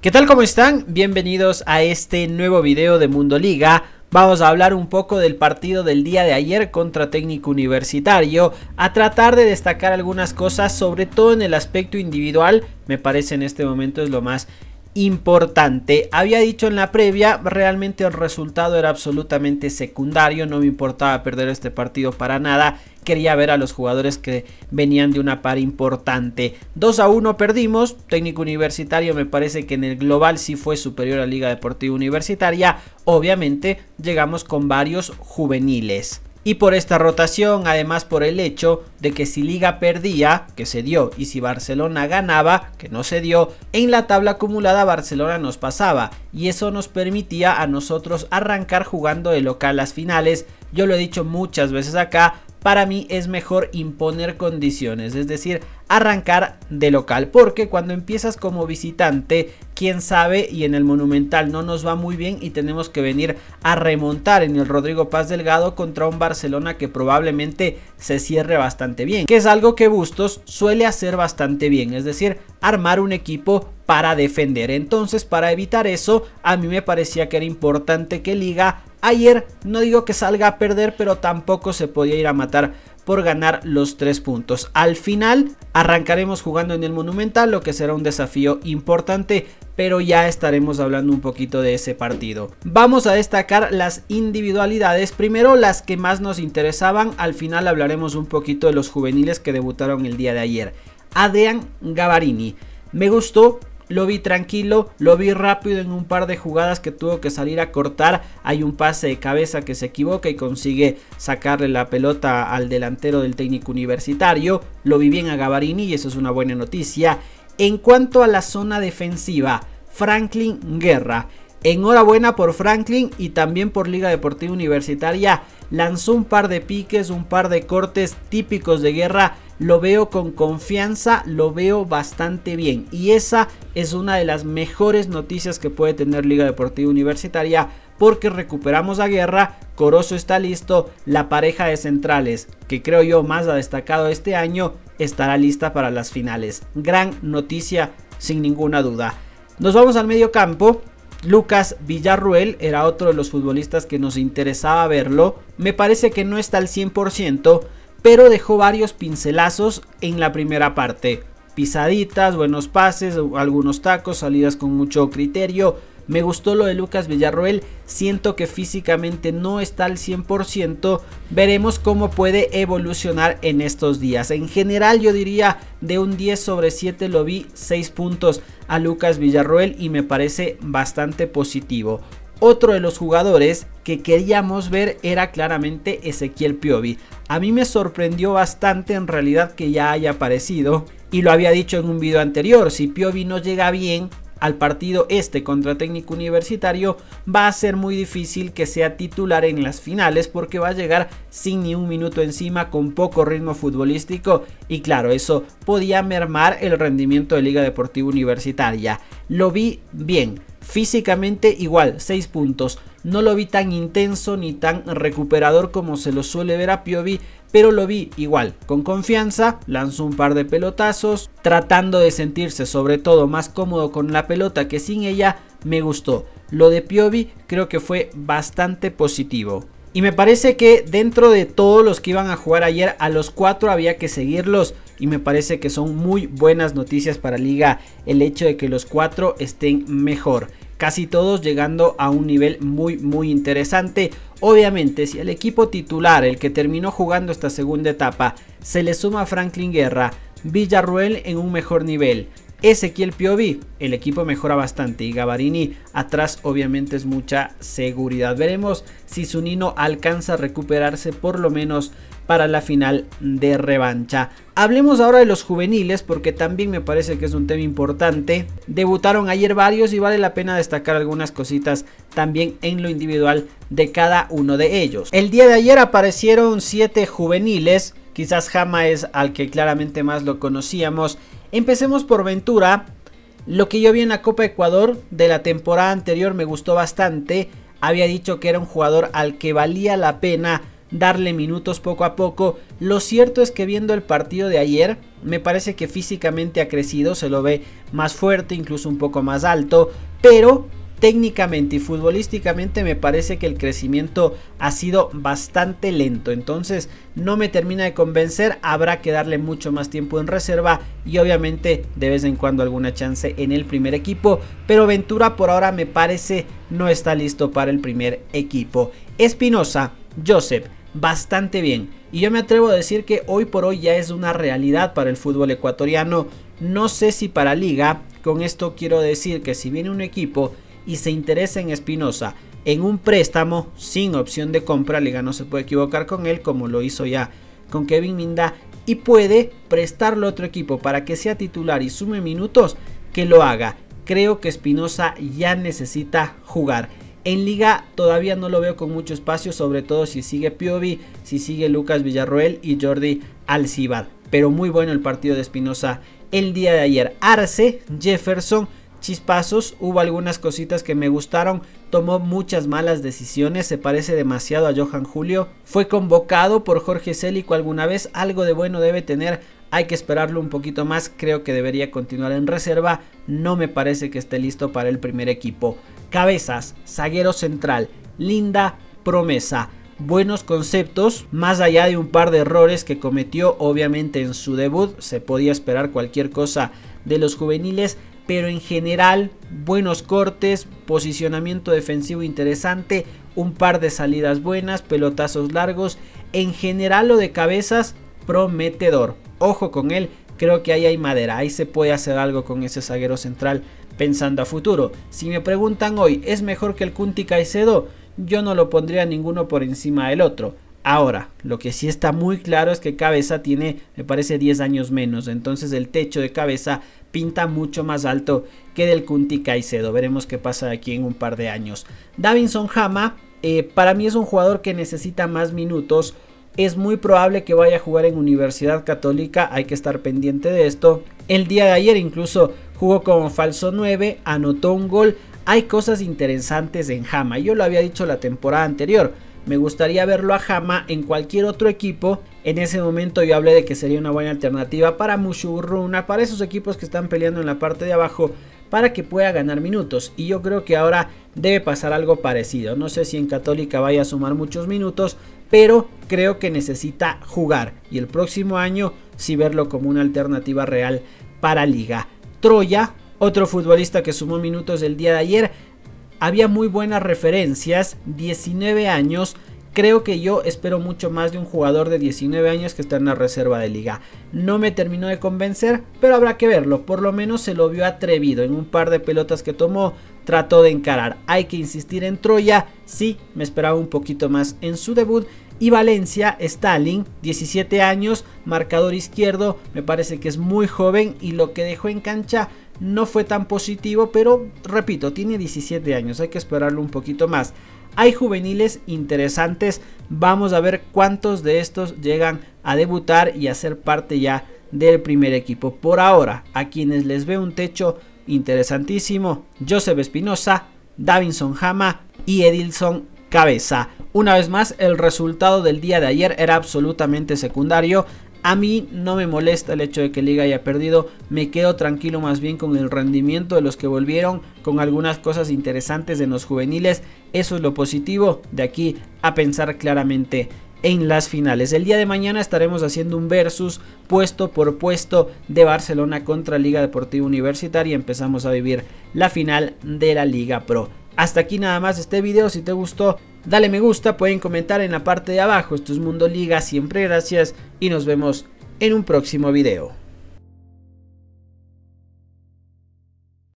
¿Qué tal? ¿Cómo están? Bienvenidos a este nuevo video de Mundo Liga. Vamos a hablar un poco del partido del día de ayer contra Técnico Universitario, a tratar de destacar algunas cosas, sobre todo en el aspecto individual. Me parece en este momento es lo más importante. Había dicho en la previa, realmente el resultado era absolutamente secundario, no me importaba perder este partido para nada. Quería ver a los jugadores que venían de una par importante. 2-1 perdimos. Técnico Universitario me parece que en el global sí fue superior a Liga Deportiva Universitaria. Obviamente llegamos con varios juveniles. Y por esta rotación, además por el hecho de que si Liga perdía, que se dio, y si Barcelona ganaba, que no se dio, en la tabla acumulada Barcelona nos pasaba. Y eso nos permitía a nosotros arrancar jugando de local las finales. Yo lo he dicho muchas veces acá. Para mí es mejor imponer condiciones, es decir, arrancar de local, porque cuando empiezas como visitante, quién sabe, y en el Monumental no nos va muy bien y tenemos que venir a remontar en el Rodrigo Paz Delgado contra un Barcelona que probablemente se cierre bastante bien, que es algo que Bustos suele hacer bastante bien, es decir, armar un equipo para defender. Entonces, para evitar eso, a mí me parecía que era importante que Liga ayer, no digo que salga a perder, pero tampoco se podía ir a matar por ganar los 3 puntos. Al final arrancaremos jugando en el Monumental, lo que será un desafío importante, pero ya estaremos hablando un poquito de ese partido. Vamos a destacar las individualidades, primero las que más nos interesaban, al final hablaremos un poquito de los juveniles que debutaron el día de ayer. Adrián Gavarini, me gustó. Lo vi tranquilo, lo vi rápido en un par de jugadas que tuvo que salir a cortar. Hay un pase de cabeza que se equivoca y consigue sacarle la pelota al delantero del Técnico Universitario. Lo vi bien a Gavarini y eso es una buena noticia. En cuanto a la zona defensiva, Franklin Guerra. Enhorabuena por Franklin y también por Liga Deportiva Universitaria. Lanzó un par de piques, un par de cortes típicos de Guerra. Lo veo con confianza, lo veo bastante bien. Y esa es una de las mejores noticias que puede tener Liga Deportiva Universitaria, porque recuperamos a Guerra, Corozo está listo, la pareja de centrales, que creo yo más ha destacado este año, estará lista para las finales. Gran noticia, sin ninguna duda. Nos vamos al medio campo. Lucas Villarruel era otro de los futbolistas que nos interesaba verlo. Me parece que no está al 100%, pero dejó varios pincelazos en la primera parte. Pisaditas, buenos pases, algunos tacos, salidas con mucho criterio. Me gustó lo de Lucas Villarroel, siento que físicamente no está al 100%, veremos cómo puede evolucionar en estos días. En general yo diría de un 10/7 lo vi 6 puntos a Lucas Villarroel y me parece bastante positivo. Otro de los jugadores que queríamos ver era claramente Ezequiel Piovi. A mí me sorprendió bastante en realidad que ya haya aparecido y lo había dicho en un video anterior, si Piovi no llega bien al partido contra Técnico Universitario, va a ser muy difícil que sea titular en las finales porque va a llegar sin ni un minuto encima, con poco ritmo futbolístico y claro, eso podía mermar el rendimiento de Liga Deportiva Universitaria. Lo vi bien, físicamente igual, 6 puntos. No lo vi tan intenso ni tan recuperador como se lo suele ver a Piovi, pero lo vi igual, con confianza, lanzó un par de pelotazos, tratando de sentirse sobre todo más cómodo con la pelota que sin ella. Me gustó. Lo de Piovi creo que fue bastante positivo. Y me parece que dentro de todos los que iban a jugar ayer, a los 4 había que seguirlos. Y me parece que son muy buenas noticias para Liga el hecho de que los 4 estén mejor. Casi todos llegando a un nivel muy interesante. Obviamente si el equipo titular, el que terminó jugando esta segunda etapa, se le suma a Franklin Guerra, Villarruel en un mejor nivel, Ezequiel Piovi, el equipo mejora bastante y Gavarini atrás obviamente es mucha seguridad. Veremos si Zunino alcanza a recuperarse por lo menos para la final de revancha. Hablemos ahora de los juveniles porque también me parece que es un tema importante. Debutaron ayer varios y vale la pena destacar algunas cositas también en lo individual de cada uno de ellos. El día de ayer aparecieron 7 juveniles, quizás Jama es al que claramente más lo conocíamos. Empecemos por Ventura. Lo que yo vi en la Copa Ecuador de la temporada anterior me gustó bastante. Había dicho que era un jugador al que valía la pena darle minutos poco a poco. Lo cierto es que viendo el partido de ayer, me parece que físicamente ha crecido, se lo ve más fuerte, incluso un poco más alto, pero técnicamente y futbolísticamente me parece que el crecimiento ha sido bastante lento, entonces no me termina de convencer. Habrá que darle mucho más tiempo en reserva y obviamente de vez en cuando alguna chance en el primer equipo, pero Ventura por ahora me parece no está listo para el primer equipo. Espinosa, Josep, bastante bien, y yo me atrevo a decir que hoy por hoy ya es una realidad para el fútbol ecuatoriano, no sé si para Liga. Con esto quiero decir que si viene un equipo y se interesa en Espinosa en un préstamo sin opción de compra, Liga no se puede equivocar con él como lo hizo ya con Kevin Minda, y puede prestarlo a otro equipo para que sea titular y sume minutos, que lo haga. Creo que Espinosa ya necesita jugar. En Liga todavía no lo veo con mucho espacio, sobre todo si sigue Piovi, si sigue Lucas Villarroel y Jordi Alcibar, pero muy bueno el partido de Espinosa el día de ayer. Arce, Jefferson, chispazos, hubo algunas cositas que me gustaron, tomó muchas malas decisiones, se parece demasiado a Johan Julio, fue convocado por Jorge Célico alguna vez, algo de bueno debe tener, hay que esperarlo un poquito más, creo que debería continuar en reserva, no me parece que esté listo para el primer equipo. Cabezas, zaguero central, linda promesa, buenos conceptos, más allá de un par de errores que cometió obviamente en su debut, se podía esperar cualquier cosa de los juveniles, pero en general buenos cortes, posicionamiento defensivo interesante, un par de salidas buenas, pelotazos largos, en general lo de Cabezas prometedor, ojo con él, creo que ahí hay madera, ahí se puede hacer algo con ese zaguero central pensando a futuro. Si me preguntan hoy, ¿es mejor que el Cunti Caicedo? Yo no lo pondría ninguno por encima del otro. Ahora, lo que sí está muy claro es que Cabeza tiene, me parece, 10 años menos, entonces el techo de Cabeza pinta mucho más alto que del Cunti Caicedo. Veremos qué pasa aquí en un par de años. Davinson Jama, para mí es un jugador que necesita más minutos. Es muy probable que vaya a jugar en Universidad Católica, hay que estar pendiente de esto. El día de ayer incluso jugó como falso 9, anotó un gol. Hay cosas interesantes en Jama, yo lo había dicho la temporada anterior. Me gustaría verlo a Jama en cualquier otro equipo. En ese momento yo hablé de que sería una buena alternativa para Mushurruna, para esos equipos que están peleando en la parte de abajo, para que pueda ganar minutos. Y yo creo que ahora debe pasar algo parecido. No sé si en Católica vaya a sumar muchos minutos, pero creo que necesita jugar. Y el próximo año sí verlo como una alternativa real para Liga. Troya, otro futbolista que sumó minutos el día de ayer. Había muy buenas referencias, 19 años, creo que yo espero mucho más de un jugador de 19 años que está en la reserva de Liga. No me terminó de convencer, pero habrá que verlo, por lo menos se lo vio atrevido, en un par de pelotas que tomó, trató de encarar. Hay que insistir en Troya, sí, me esperaba un poquito más en su debut. Y Valencia, Stalin, 17 años, marcador izquierdo, me parece que es muy joven y lo que dejó en cancha no fue tan positivo, pero repito, tiene 17 años, hay que esperarlo un poquito más. Hay juveniles interesantes, vamos a ver cuántos de estos llegan a debutar y a ser parte ya del primer equipo. Por ahora, a quienes les veo un techo interesantísimo, Josep Espinosa, Davinson Jama y Edilson Cabeza. Una vez más, el resultado del día de ayer era absolutamente secundario. A mí no me molesta el hecho de que Liga haya perdido, me quedo tranquilo más bien con el rendimiento de los que volvieron, con algunas cosas interesantes en los juveniles, eso es lo positivo, de aquí a pensar claramente en las finales. El día de mañana estaremos haciendo un versus puesto por puesto de Barcelona contra Liga Deportiva Universitaria, empezamos a vivir la final de la Liga Pro. Hasta aquí nada más este video, si te gustó dale me gusta, pueden comentar en la parte de abajo. Esto es Mundo Liga, siempre gracias y nos vemos en un próximo video.